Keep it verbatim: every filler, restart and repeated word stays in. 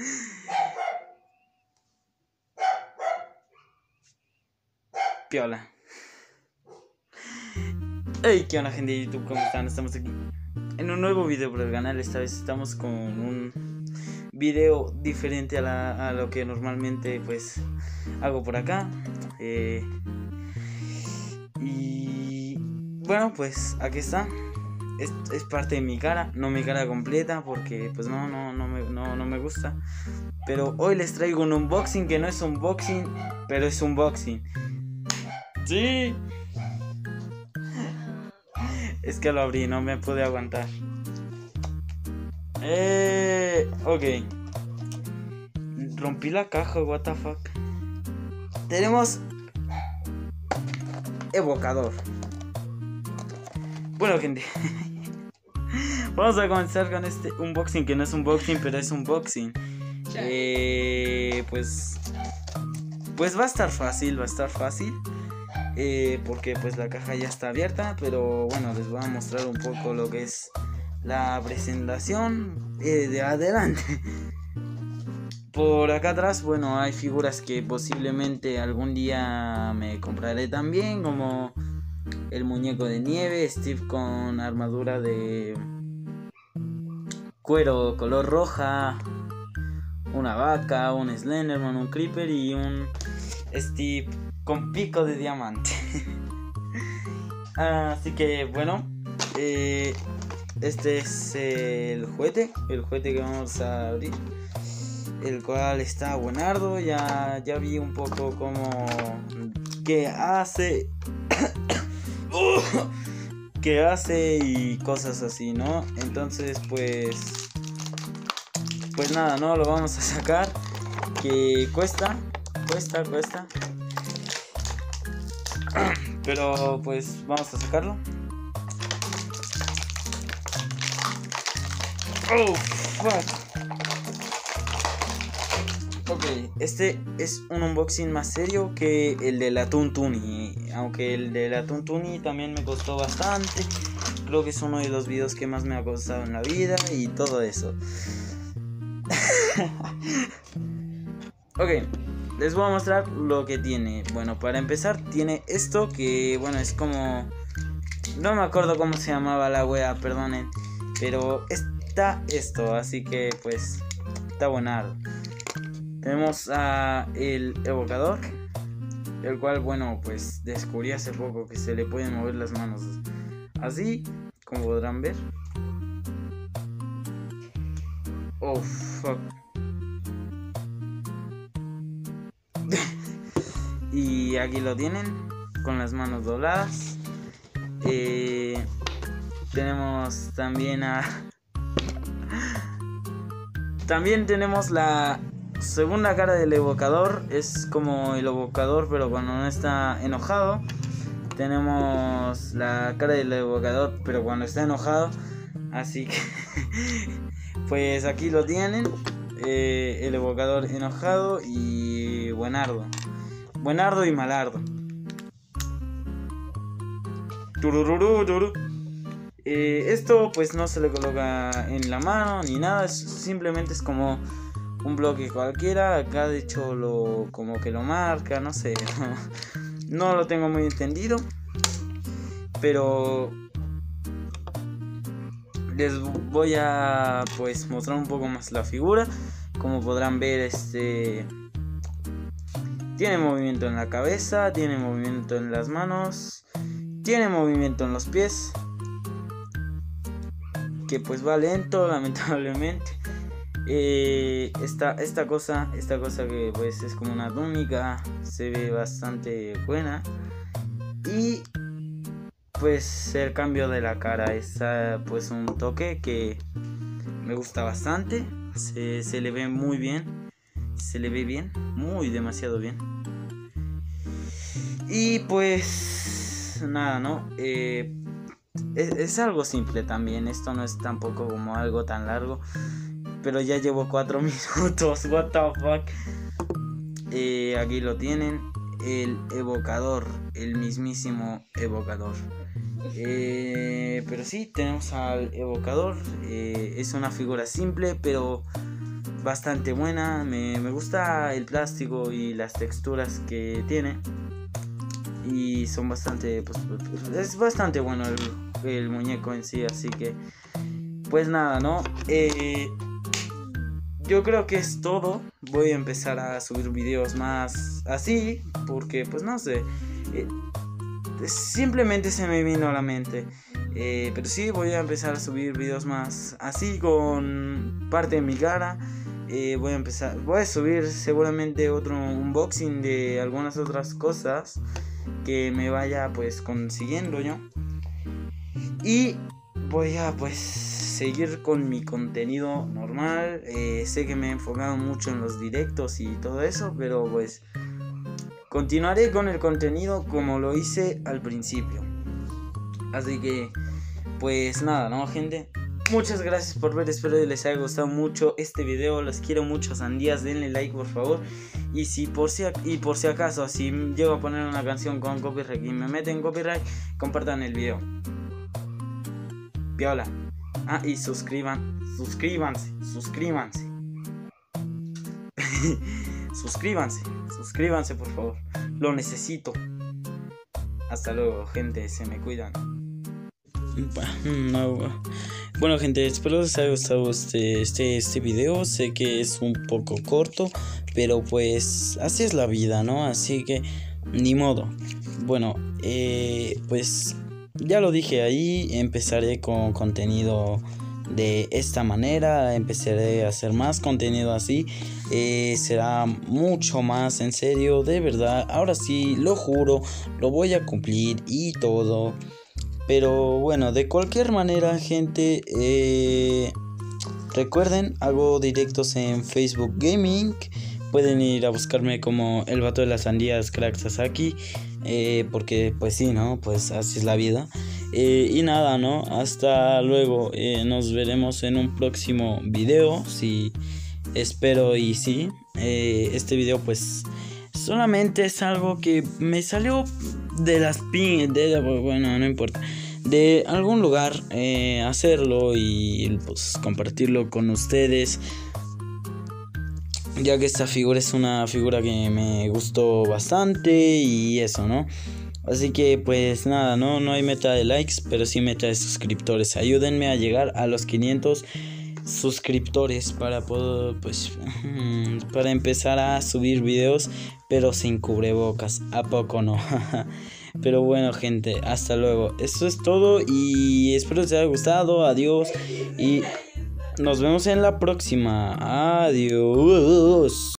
Piola. Hey, ¿qué onda, gente de YouTube? ¿Cómo están? Estamos aquí en un nuevo video por el canal. Esta vez estamos con un video diferente a, la, a lo que normalmente pues hago por acá. Eh, y bueno, pues aquí está. Es, es parte de mi cara, no mi cara completa, porque pues no, no, no me, no, no me gusta. Pero hoy les traigo un unboxing que no es unboxing, pero es unboxing. Sí. Es que lo abrí, no me pude aguantar. Eh, ok. Rompí la caja, what the fuck. Tenemos evocador. Bueno, gente. Vamos a comenzar con este unboxing que no es unboxing, pero es unboxing. Eh, pues Pues va a estar fácil, va a estar fácil. Eh, porque pues la caja ya está abierta. Pero bueno, les voy a mostrar un poco lo que es la presentación eh, de adelante. Por acá atrás, bueno, hay figuras que posiblemente algún día me compraré también, como el muñeco de nieve, Steve con armadura de cuero color roja, una vaca, un Slenderman, un Creeper y un Steve con pico de diamante. Así que bueno, eh, este es el juguete, el juguete que vamos a abrir, el cual está buenardo. Ya, ya vi un poco como que hace que hace y cosas así, ¿no? Entonces pues Pues nada, no lo vamos a sacar. Que cuesta, cuesta, cuesta. Pero pues vamos a sacarlo. Oh, fuck. Ok, este es un unboxing más serio que el de la Tuntuni. Aunque el de la Tuntuni también me costó bastante. Creo que es uno de los videos que más me ha costado en la vida y todo eso. Ok, les voy a mostrar lo que tiene. Bueno, para empezar tiene esto que, bueno, es como... No me acuerdo cómo se llamaba la wea, perdonen. Pero está esto, así que pues está buenardo. Tenemos a el evocador, el cual, bueno, pues descubrí hace poco que se le pueden mover las manos así, como podrán ver. Oh, fuck. Y aquí lo tienen, con las manos dobladas. Eh, tenemos también a... También tenemos la segunda cara del evocador. Es como el evocador, pero cuando no está enojado. Tenemos la cara del evocador, pero cuando está enojado. Así que... Pues aquí lo tienen. Eh, el evocador enojado y buenardo. Buenardo y malardo. Tururururu. Eh, esto pues no se le coloca en la mano ni nada. Es, simplemente es como un bloque cualquiera. Acá de hecho lo como que lo marca. No sé. No, no lo tengo muy entendido. Pero les voy a pues mostrar un poco más la figura. Como podrán ver, este tiene movimiento en la cabeza, tiene movimiento en las manos, tiene movimiento en los pies, que pues va lento, lamentablemente. Eh, esta, esta cosa, esta cosa que pues es como una túnica, se ve bastante buena. Y pues el cambio de la cara es uh, pues un toque que me gusta bastante. Se, se le ve muy bien. Se le ve bien. Muy demasiado bien. Y pues nada, ¿no? Eh, es, es algo simple también. Esto no es tampoco como algo tan largo. Pero ya llevo cuatro minutos. What the fuck. Eh, aquí lo tienen. El evocador. El mismísimo evocador. Eh, pero sí, tenemos al evocador. Eh, es una figura simple, pero bastante buena. Me, me gusta el plástico y las texturas que tiene. Y son bastante, pues, es bastante bueno el, el muñeco en sí. Así que, pues nada, ¿no? Eh, yo creo que es todo. Voy a empezar a subir videos más así, porque pues no sé, eh, simplemente se me vino a la mente. eh, Pero sí, voy a empezar a subir videos más así, con parte de mi cara. eh, Voy a empezar, voy a subir seguramente otro unboxing de algunas otras cosas que me vaya pues consiguiendo yo. Y voy a pues seguir con mi contenido normal. eh, Sé que me he enfocado mucho en los directos y todo eso, pero pues continuaré con el contenido como lo hice al principio. Así que pues nada, ¿no, gente? Muchas gracias por ver, espero que les haya gustado mucho este video. Los quiero mucho, sandías, denle like por favor. Y si por si, y por si acaso, si llego a poner una canción con copyright y me meten copyright, compartan el video. Piola. Ah, y suscriban, suscríbanse, suscríbanse. suscríbanse, suscríbanse por favor. Lo necesito. Hasta luego, gente, se me cuidan. No. Bueno, gente, espero les haya gustado este, este, este video. Sé que es un poco corto, pero pues así es la vida, ¿no? Así que ni modo. Bueno, eh, pues ya lo dije ahí, empezaré con contenido de esta manera, empezaré a hacer más contenido así, eh, será mucho más en serio, de verdad, ahora sí, lo juro, lo voy a cumplir y todo. Pero bueno, de cualquier manera, gente, eh, recuerden, hago directos en Facebook Gaming. Pueden ir a buscarme como el vato de las sandías Crack Sasaki, eh, porque pues sí, ¿no? Pues así es la vida. eh, Y nada, ¿no? Hasta luego, eh, nos veremos en un próximo video, sí, espero y sí. eh, Este video pues solamente es algo que me salió de las pin... De, bueno, no importa, de algún lugar, eh, hacerlo y pues compartirlo con ustedes, ya que esta figura es una figura que me gustó bastante y eso, ¿no? Así que pues nada, no, no hay meta de likes, pero sí meta de suscriptores. Ayúdenme a llegar a los quinientos suscriptores para poder, pues, para empezar a subir videos, pero sin cubrebocas. ¿A poco no? Pero bueno, gente, hasta luego. Eso es todo y espero les haya gustado. Adiós y nos vemos en la próxima. Adiós.